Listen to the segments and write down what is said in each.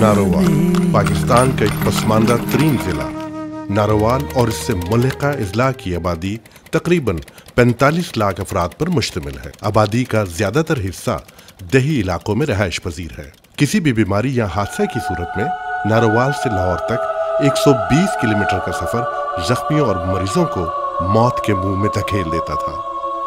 नारोवाल पाकिस्तान का एक पसमानदा तरीन जिला। नारोवाल और इससे मुल्हिका अजला की आबादी तकरीबन 45 लाख अफराद पर मुश्तमिल है। आबादी का ज्यादातर हिस्सा दही इलाकों में रहायश पजीर है। किसी भी बीमारी या हादसे की सूरत में नारोवाल से लाहौर तक 120 किलोमीटर का सफर जख्मियों और मरीजों को मौत के मुंह में धकेल देता था।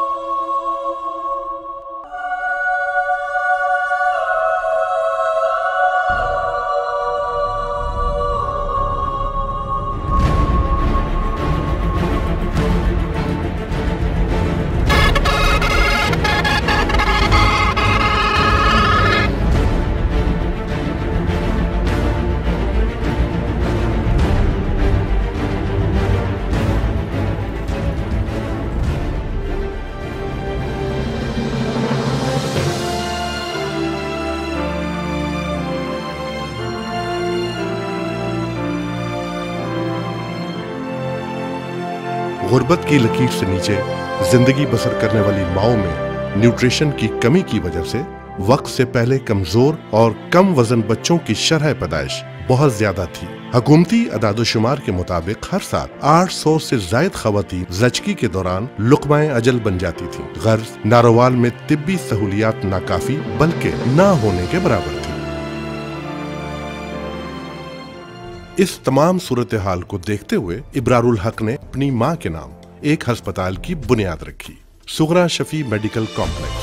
गुर्बत की लकीर से नीचे जिंदगी बसर करने वाली माओ में न्यूट्रिशन की कमी की वजह से वक्त से पहले कमजोर और कम वजन बच्चों की शरह पैदाइश बहुत ज्यादा थी। हुकूमती अदादोशुमार के मुताबिक हर साल 800 से जायद खवातीन ज़चगी के दौरान लुक़माए अजल बन जाती थी। गर्ज नारोवाल में तिब्बी सहूलियात नाकाफी बल्कि ना होने के बराबर थी। इस तमाम सूरत हाल को देखते हुए इब्रारुल हक ने अपनी मां के नाम एक अस्पताल की बुनियाद रखी। सुगरा शफी मेडिकल कॉम्प्लेक्स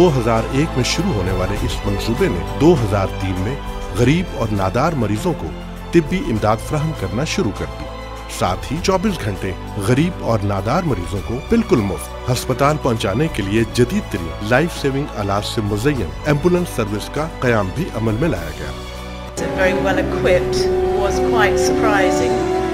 2001 में शुरू होने वाले इस मंसूबे ने 2003 में गरीब और नादार मरीजों को तिब्बी इमदाद फराहम करना शुरू कर दी। साथ ही 24 घंटे गरीब और नादार मरीजों को बिल्कुल मुफ्त अस्पताल पहुंचाने के लिए जदीद तरीन लाइफ सेविंग आलात से मुज़य्यन एम्बुलेंस सर्विस का कयाम भी अमल में लाया गया। Very well equipped was quite surprising.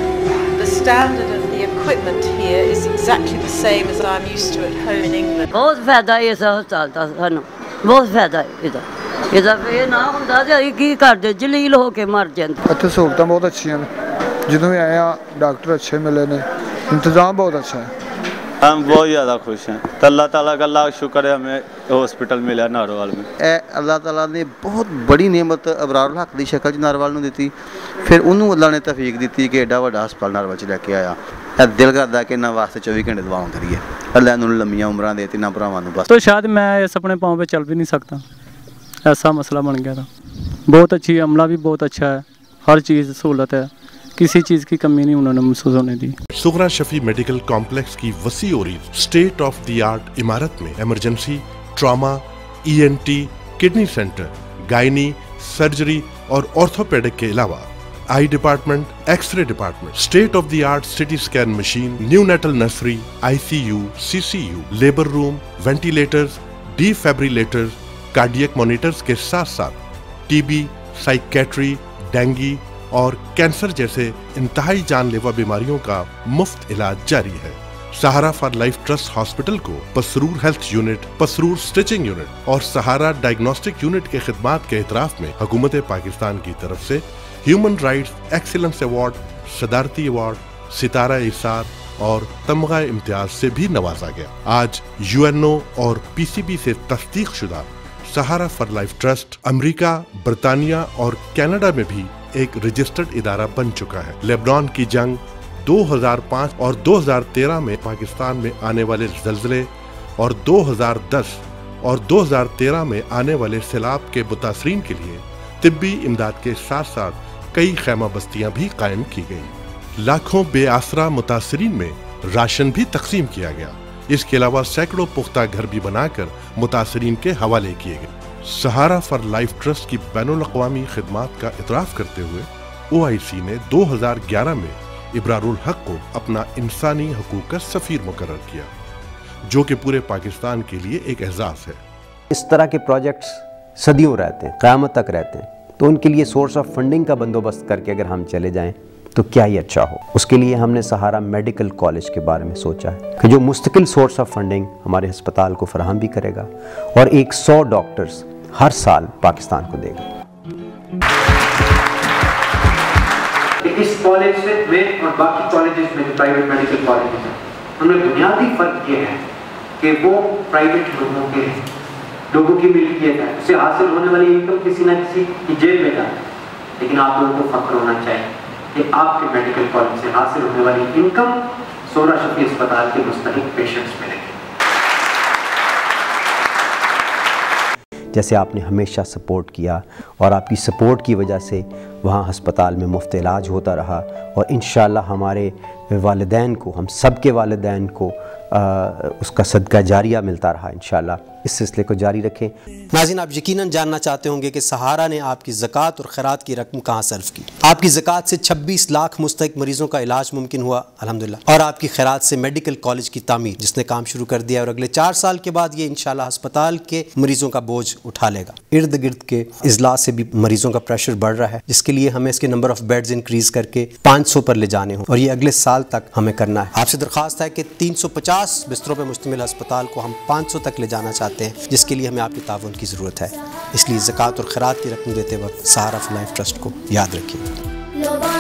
The standard of the equipment here is exactly the same as I'm used to at home in England. बहुत फायदा है इस अस्पताल का सानू, बहुत फायदा है इधर ये ना ਹੁੰਦਾ ਤੇ ਕੀ ਕਰਦੇ ਜਲੀਲ ਹੋ ਕੇ ਮਰ ਜਾਂਦੇ। ਇੱਥੇ ਸਹੂਲਤਾਂ ਬਹੁਤ ਅੱਛੀਆਂ ਨੇ, ਜਦੋਂ ਵੀ ਆਏ ਆ ਡਾਕਟਰ अच्छे मिले ने, इंतजाम बहुत अच्छा है। हम बहुत ज़्यादा खुश हैं। तो अल्लाह ताला का लाख शुक्र है हमें हॉस्पिटल मिला नारोवाल में। अल्लाह ताला ने बहुत बड़ी नेमत अबरारुल हक की शक्ल च नारोवाल नूं दित्ती, फिर उन्होंने अल्लाह ने तौफीक दी कि एडा वड्डा हस्पताल नारोवाल च लैके आया। दिल करदा कि इन्हां वास्ते 24 घंटे दुआवां करिए, अल्लाह इन्हां लम्मियां उमरां दे तिन्हां भरावां नूं। बस तो शायद मैं इस अपने पाँव पे चल भी नहीं सकता, ऐसा मसला बन गया था। बहुत अच्छी अमला भी बहुत अच्छा है, हर चीज़ सहूलत है, किसी चीज की कमी नहीं उन्होंने महसूस होने दी। सुगरा शफी मेडिकल कॉम्प्लेक्स की वसी और स्टेट ऑफ द आर्ट इमारत में emergency, trauma, ENT, kidney centre, gynae, surgery और ऑर्थोपेडिक के अलावा eye department, x-ray department, state of the art CT scan machine, neonatal nursery, ICU, CCU, labour room, ventilators, defibrillators, cardiac monitors के साथ साथ TB, psychiatry, dengue और cancer जैसे इंतहाई जानलेवा बीमारियों का मुफ्त इलाज जारी है। Sahara for life trust hospital को Pasrur health unit, Pasrur stitching unit और सहारा डायग्नोस्टिक यूनिट के खिदमात के एतराफ में हुकूमत पाकिस्तान की तरफ से ह्यूमन राइट्स एक्सीलेंस अवार्ड, सदारती अवार्ड, सितारा इसार और तमगा इम्तियाज से भी नवाजा गया। आज UNO और PCB से तस्दीक शुदा Sahara for life trust America, बरतानिया और कनाडा में भी एक रजिस्टर्ड इदारा बन चुका है। लेबनान की जंग 2005 और 2013 में पाकिस्तान में आने वाले ज़ल्ज़ले और 2010 और 2013 में आने वाले सैलाब के मुतासरीन के लिए तिब्बी इमदाद के साथ साथ कई खैमा बस्तियां भी कायम की गयी। लाखों बेआसरा मुतासरीन में राशन भी तकसीम किया गया। इसके अलावा सैकड़ों पुख्ता घर भी बनाकर मुतासरीन के हवाले किए गए। सहारा फॉर लाइफ ट्रस्ट की बैनुल-अक़वामी खिदमात का इतराफ़ करते हुए OIC ने 2011 में इब्रारुल हक को अपना इंसानी हकूक़ का सफ़ीर मुकर्रर किया, जो कि पूरे पाकिस्तान के लिए एक एहसास है। इस तरह के प्रोजेक्ट्स सदियों रहते हैं, क़यामत तक रहते हैं, तो उनके लिए सोर्स ऑफ फंडिंग का बंदोबस्त करके अगर हम चले जाएं तो क्या ही अच्छा हो। उसके लिए हमने सहारा मेडिकल कॉलेज के बारे में सोचा है कि जो मुस्तकिल सोर्स ऑफ फंडिंग हमारे अस्पताल को फराहम भी करेगा और 100 डॉक्टर्स हर साल पाकिस्तान को देगा। इस कॉलेज से में और बाकी कॉलेजेस में, प्राइवेट मेडिकल कॉलेजेस हैं, उनमें बुनियादी फर्क ये है कि वो प्राइवेट लोगों की मिल्कियत है, उससे हासिल होने वाली इनकम किसी न किसी की जेब में जाती है। लेकिन आप लोगों को फख्र होना चाहिए कि आपके मेडिकल कॉलेज से हासिल होने वाली इनकम सोरा शफी अस्पताल के मुस्तहिक पेशेंट्स मिलेगी। जैसे आपने हमेशा सपोर्ट किया और आपकी सपोर्ट की वजह से वहाँ अस्पताल में मुफ्त इलाज होता रहा, और इंशाअल्लाह हमारे वालिदैन को, हम सब के वालिदैन को उसका सदका जारिया मिलता रहा। इंशाअल्लाह इस सिलसिले को जारी रखें। नाज़रीन, आप यकीनन जानना चाहते होंगे कि सहारा ने आपकी ज़कात और खैरात की रकम कहाँ सर्फ की। आपकी ज़कात से 26 लाख मुस्तहिक मरीज़ों का इलाज मुमकिन हुआ अल्हम्दुलिल्लाह, और आपकी खैरात से मेडिकल कॉलेज की तामीर जिसने काम शुरू कर दिया, और अगले 4 साल के बाद ये इंशाअल्लाह अस्पताल के मरीज़ों का बोझ उठा लेगा। इर्द गिर्द के इजला से भी मरीज़ों का प्रेशर बढ़ रहा है, जिसके लिए हमें इसके नंबर ऑफ बेड्स इंक्रीज़ करके 500 पर ले जाने हों, और ये अगले साल तक हमें करना है। आपसे दरख्वास्त है कि 350 बिस्तरों पर मुश्तमिल अस्पताल को हम 500 तक ले जाना चाहते हैं, जिसके लिए हमें आपकी ताउन की ज़रूरत है। इसलिए ज़कात और खैरात की रकम देते वक्त सहारा फॉर लाइफ ट्रस्ट को याद रखिए।